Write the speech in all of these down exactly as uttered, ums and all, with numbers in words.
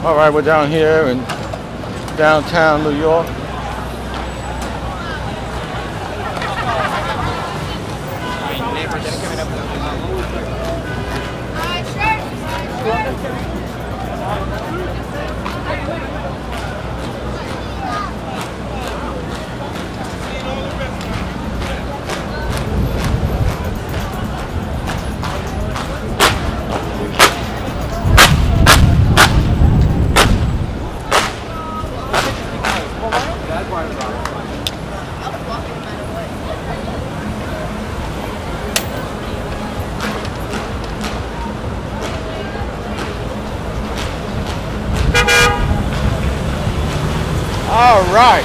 All right, we're down here in downtown New York. All right.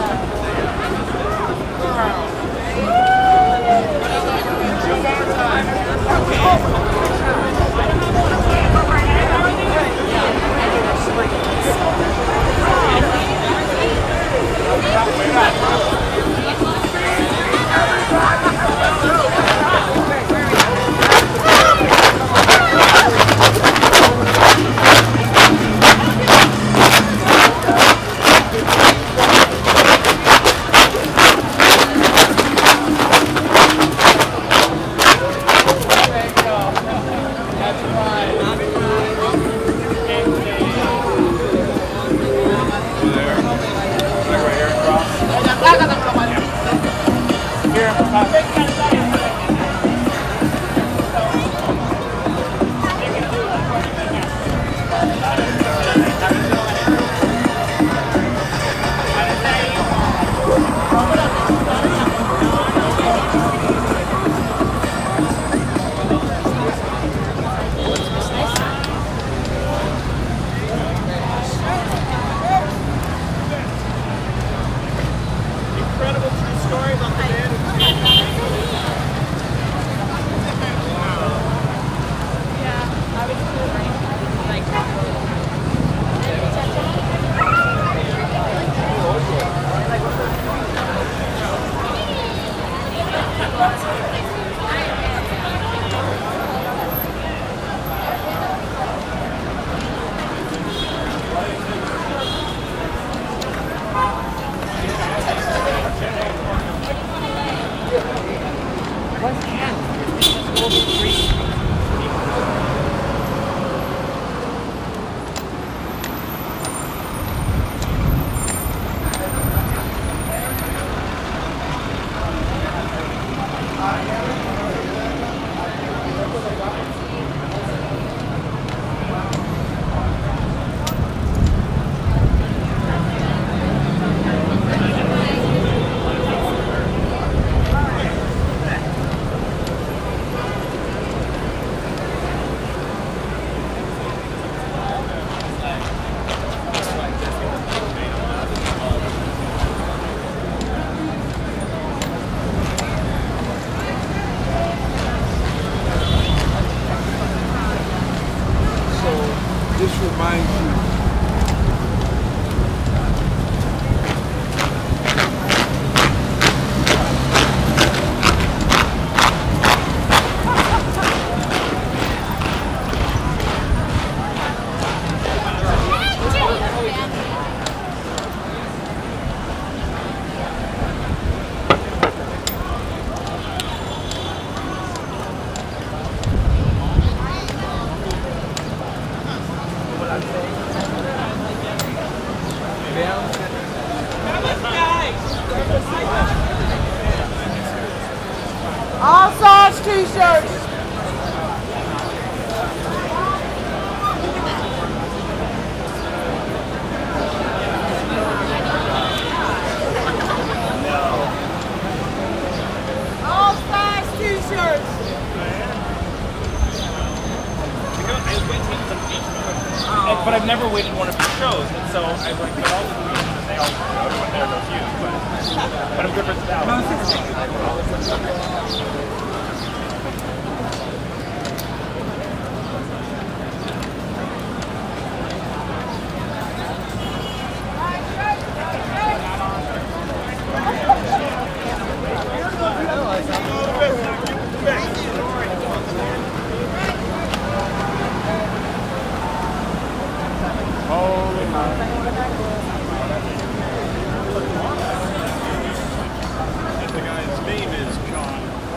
Time. Fine shoes. All size t-shirts. All size t-shirts. Oh. But I've never waited one of your shows, and so I've like been all the weeks, and they all everyone there knows you, but but I'm good for that. Holy moly. And the guy's name is John.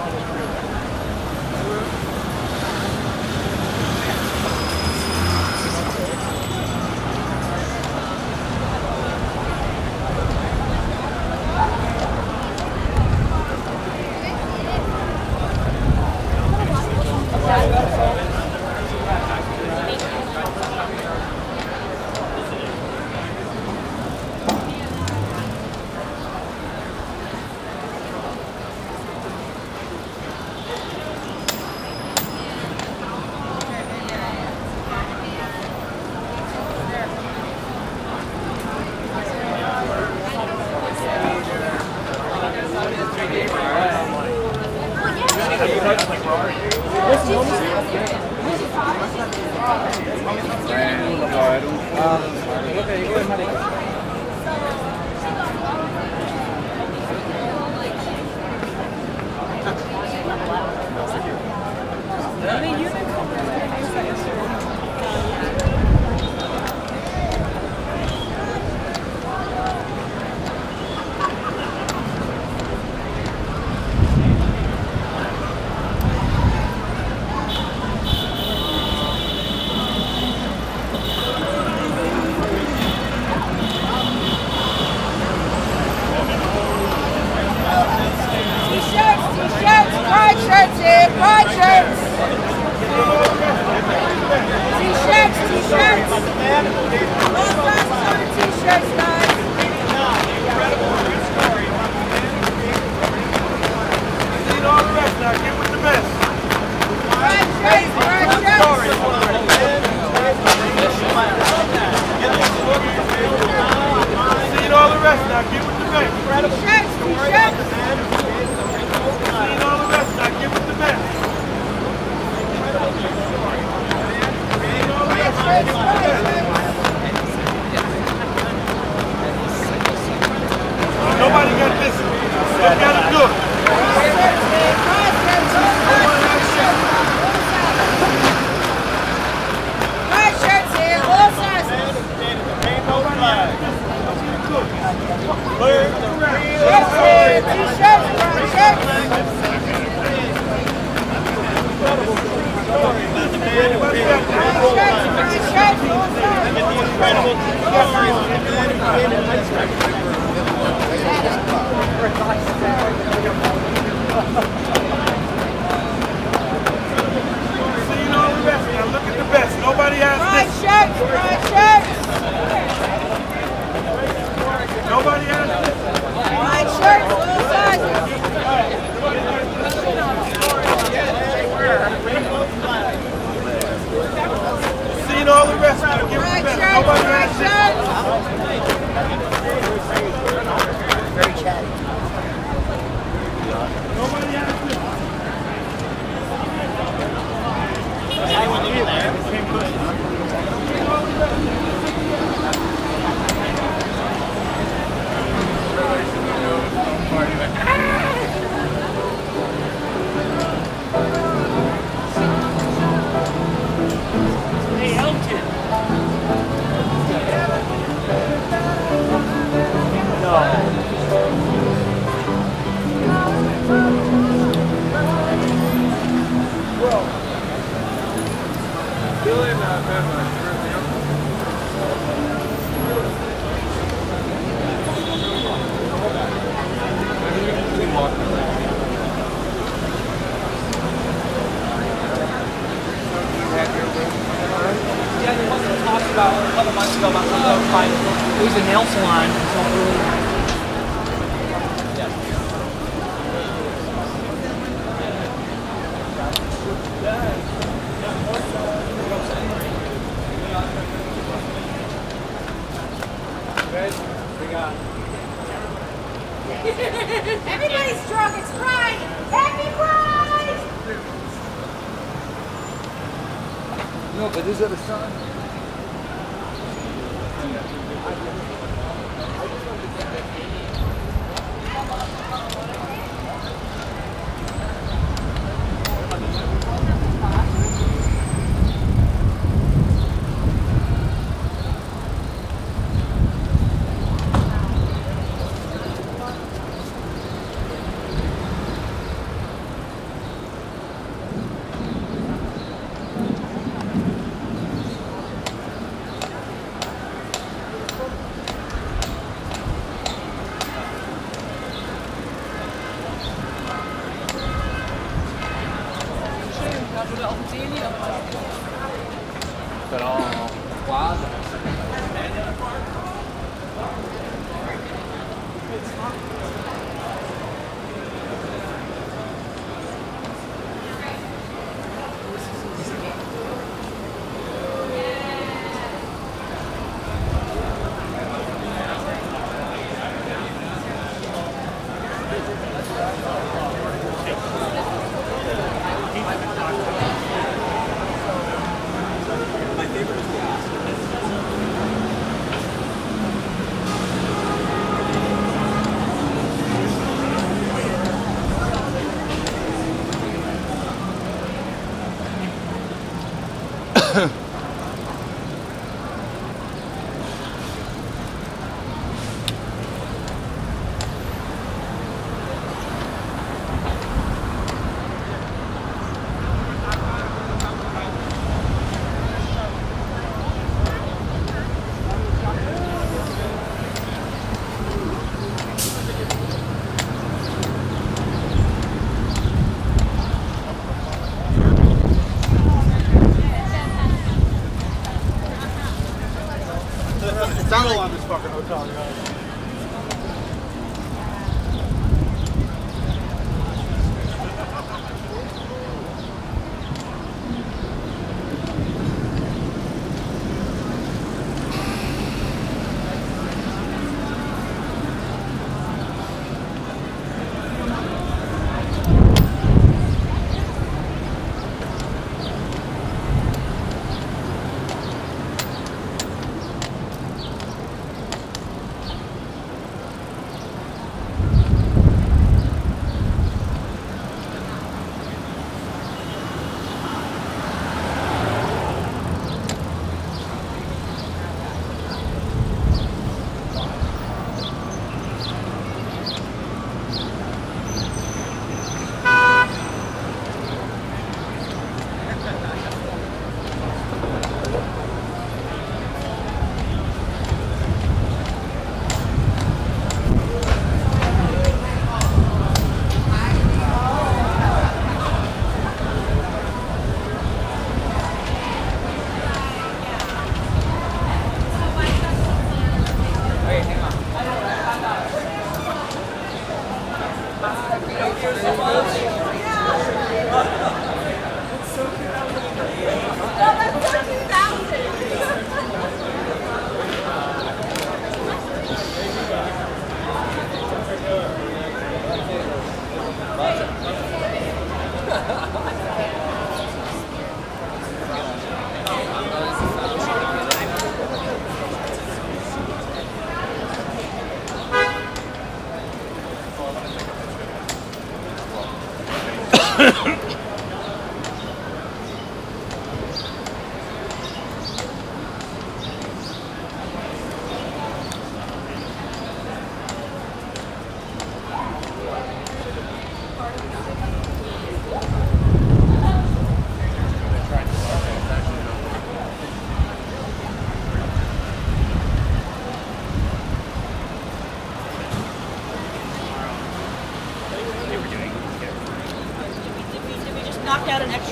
All the rest, now give it the best. Nobody has this. Very chatty. Nobody has Yeah, there wasn't talks about a couple months ago about something fine. It was a nail salon until early. Everybody's drunk. It's Pride. Happy Pride! No, but is it a sign? Però quadro. It sounded like this fucking hotel, you know.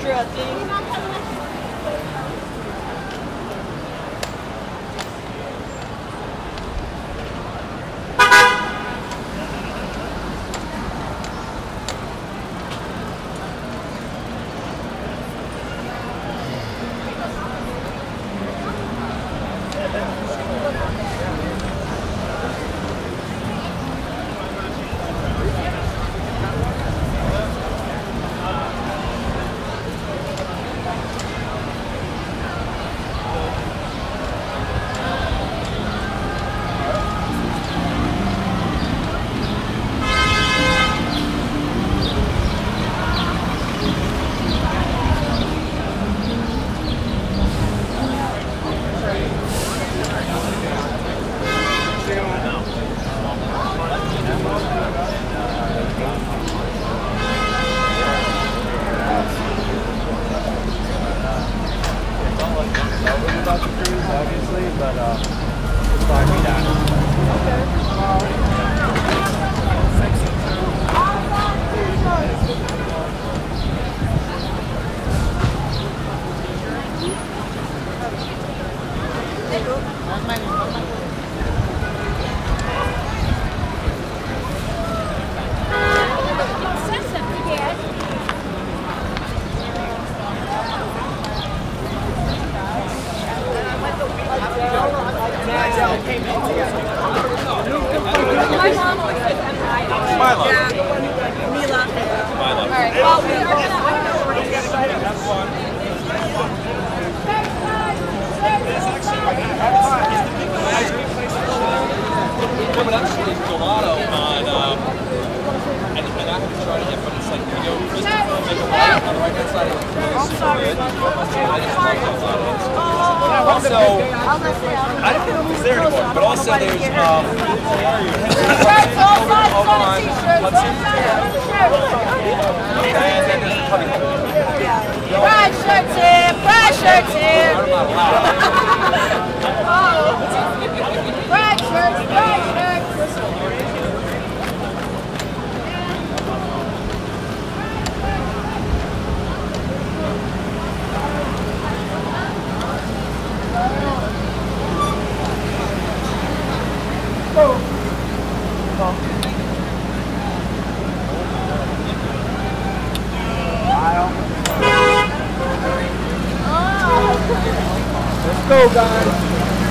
extra thing. Obviously, but uh, it's fine me down. Milo. Yeah. Mila. Milo. All right. Well, we are gonna. I don't know where to get started. That's one. Coming up is gelato on, um, and, and I haven't tried it yet, but it's like, you know, Christopher, make a lot on the right hand side of the I'm sorry. I just love gelato. Also, I don't know who's there anymore, but also there's, um, Shirts, all sides, all t-shirts, all sides, and then there's the cubby hole. Pride shirts here, pride shirts here. I'm not allowed. Oh. Pride shirts, pride shirts. Let's go, guys.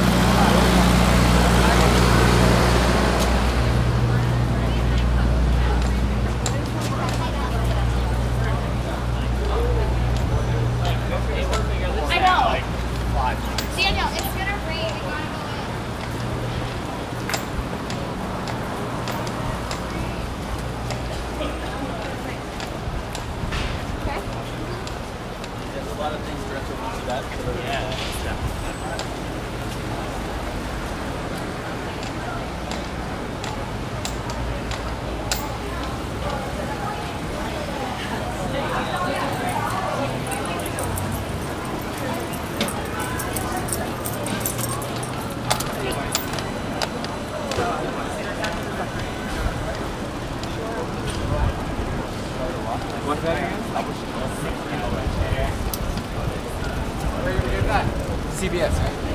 I know. Daniel, it's gonna rain. We gotta go in. Okay. There's a lot of things directed into that. Yeah. What's that again? C B S, right?